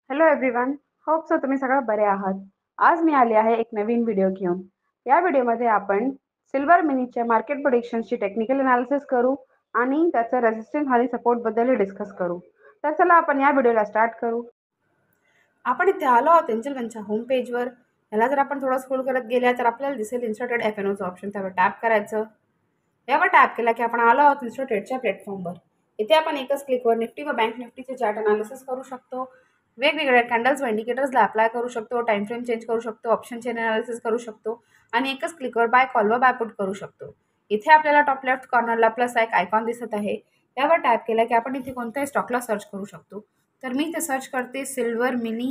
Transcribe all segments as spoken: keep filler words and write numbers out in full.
Hello everyone, hope so तुम्ही सगळं बरे आहात. आज मी आले आहे एक नवीन व्हिडिओ घेऊन. या व्हिडिओमध्ये आपण सिल्वर मिनीच्या मार्केट प्रेडिक्शन्सची टेक्निकल एनालिसिस करू आणि त्याचं रेजिस्टन्स आणि सपोर्ट बद्दल डिस्कस करू. तर चला आपण या व्हिडिओला स्टार्ट करू. आपण इथे आलो आहोत एंजल वनच्या होम पेजवर. याला जर आपण थोडं स्क्रोल करत गेल्या तर आपल्याला दिसेल इन्स्टाटेड एफ एन ओचं ऑप्शन, त्यावर टॅप करायचं. यावर टॅप केला की आपण आलो आहोत इन्स्टाटेडच्या प्लॅटफॉर्मवर. इथे आपण एकच क्लिकवर निफ्टी व बँक निफ्टीचे चार्ट अनालिसिस करू शकतो. वेगवेगळ्या कॅन्डल्स व इंडिकेटर्सला अप्लाय करू शकतो, टाइम फ्रेम चेंज करू शकतो, ऑप्शन चेन अनालिसिस करू शकतो आणि एकच क्लिकवर बाय कॉल व बाय पुट करू शकतो. इथे आपल्याला टॉप लेफ्ट कॉर्नरला प्लस एक आयकॉन दिसत आहे. यावर टॅप केला की आपण इथे कोणत्याही स्टॉकला सर्च करू शकतो. तर मी इथे सर्च करते सिल्वर मिनी.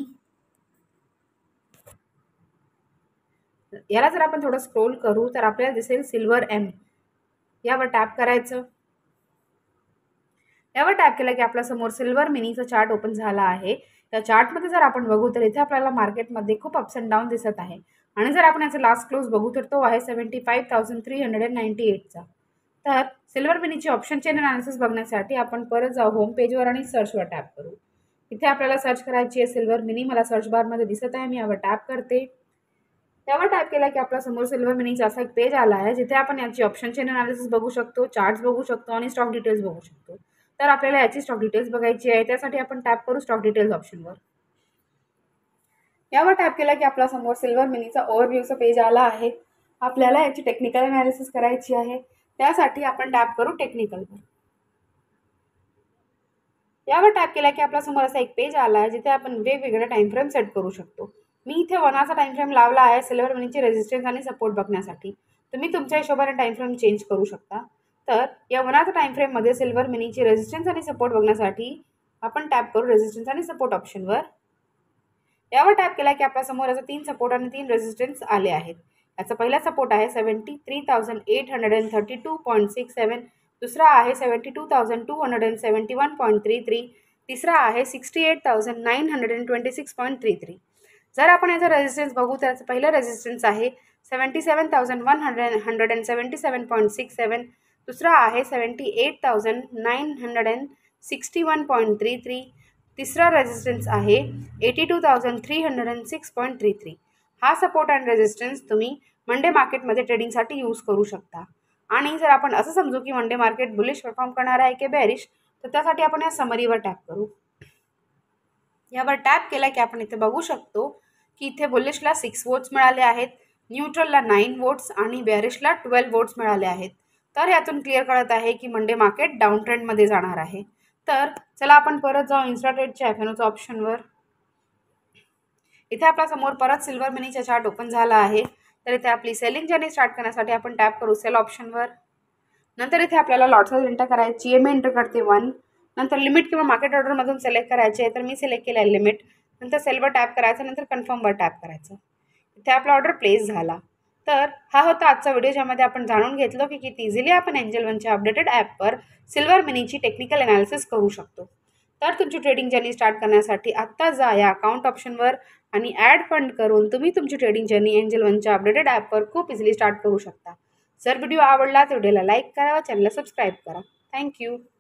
याला जर आपण थोडं स्क्रोल करू तर आपल्याला दिसेल सिल्वर एम. यावर टॅप करायचं. यावर टॅप केला की आपल्या समोर सिल्वर मिनीचा चार्ट ओपन झाला आहे. त्या चार्टमध्ये जर आपण बघू तर इथे आपल्याला मार्केटमध्ये खूप अप्स अँड डाऊन दिसत आहे आणि जर आपण याचा लास्ट क्लोज बघू तर तो आहे seventy five thousand three hundred ninety एटचा. तर सिल्वर मिनीची ऑप्शन चेन अनालिसिस बघण्यासाठी आपण परत जाऊ होम पेजवर आणि सर्चवर टॅप करू. इथे आपल्याला सर्च करायची आहे सिल्वर मिनी. मला सर्च बारमध्ये दिसत आहे, मी यावर टॅप करते. त्यावर टॅप केला की आपल्या समोर सिल्वर मिनीचा असा एक पेज आला आहे जिथे आपण याची ऑप्शन चेन अनालिसिस बघू शकतो, चार्ट्स बघू शकतो आणि स्टॉक डिटेल्स बघू शकतो. तर आपल्याला याची स्टॉक डिटेल्स बघायची आहे, त्यासाठी आपण टॅप करू स्टॉक डिटेल्स ऑप्शनवर. यावर टॅप केला की आपल्या समोर सिल्वर मिनीचा ओव्हरव्ह्यूचा पेज आला आहे. आपल्याला याची टेक्निकल अनालिसिस करायची आहे, त्यासाठी आपण टॅप करू टेक्निकलवर. यावर टॅप केला की आपल्या समोर असा एक पेज आला आहे जिथे आपण वेगवेगळे टाइम फ्रेम सेट करू शकतो. मी इथे वनाचा टाइम फ्रेम लावला आहे सिल्वर मिनीचे रेजिस्टन्स आणि सपोर्ट बघण्यासाठी. तुम्ही तुमच्या हिशोबाने टाइम फ्रेम चेंज करू शकता. तर या वनाचा टाइम फ्रेममध्ये सिल्वर मिनीची रेजिस्टन्स आणि सपोर्ट बघण्यासाठी आपण टॅप करू रेजिस्टन्स आणि सपोर्ट ऑप्शनवर. यावर टॅप केला की आपल्यासमोर याचा तीन सपोर्ट आणि तीन रेजिस्टन्स आले आहेत. याचा पहिला सपोर्ट आहे seventy three thousand eight hundred and thirty two point six seven. दुसरा आहे seventy two thousand two hundred and seventy one point three three. तिसरा आहे sixty eight thousand nine hundred and twenty six point three three. जर आपण याचा resistance बघू तर याचं पहिलं रेजिस्टन्स आहे seventy seven thousand one hundred hundred and seventy seven point six seven. दुसरा आहे seventy eight thousand nine hundred and sixty one point three three. तिसरा रेजिस्टन्स आहे eighty two thousand three hundred and six point three three. हा support and resistance तुम्ही Monday मार्केटमध्ये ट्रेडिंगसाठी use करू शकता. आणि जर आपण असं समजू की मंडे मार्केट बुलिश परफॉर्म करणार आहे की बेरिश, तर त्यासाठी आपण या समरीवर टॅप करू. यावर टॅप केला की आपण इथे बघू शकतो की इथे बुलिशला सिक्स वोट्स मिळाले आहेत, न्यूट्रलला नाईन वोट्स आणि बेरिशला ट्वेल्व वोट्स मिळाले आहेत. तर यातून क्लिअर कळत आहे की मंडे मार्केट डाऊन ट्रेंडमध्ये जाणार आहे. तर चला आपण परत जाऊ इन्स्टाटेडच्या एफ एन ओच्या ऑप्शनवर. इथे आपल्या समोर परत सिल्वर मिनीचा चार्ट ओपन झाला आहे. तर इथे आपली सेलिंग जर्नी स्टार्ट करण्यासाठी आपण टॅप करू सेल ऑप्शनवर. नंतर इथे आपल्याला लॉट साईज एंटर करायची आहे. मी एंटर करते वन. नंतर लिमिट किंवा मार्केट ऑर्डरमधून सिलेक्ट करायचे आहे, तर मी सिलेक्ट केलं आहे लिमिट. नंतर सेलवर टॅप करायचं, नंतर कन्फर्मवर टॅप करायचं. इथे आपला ऑर्डर प्लेस झाला. तर हा होता आजचा व्हिडिओ, ज्यामध्ये आपण जाणून घेतलो की किती इझिली आपण एंजल वनच्या अपडेटेड ॲपवर सिल्वर मिनीची टेक्निकल अनालिसिस करू शकतो. तर तुमची ट्रेडिंग जर्नी स्टार्ट करण्यासाठी आत्ता जा या अकाउंट ऑप्शनवर आणि ॲड फंड करून तुम्ही तुमची ट्रेडिंग जर्नी एंजल वनच्या अपडेटेड ॲपवर खूप इझिली स्टार्ट करू शकता. जर व्हिडिओ आवडला तर व्हिडिओला लाईक करा व चॅनलला सबस्क्राईब करा. थँक्यू.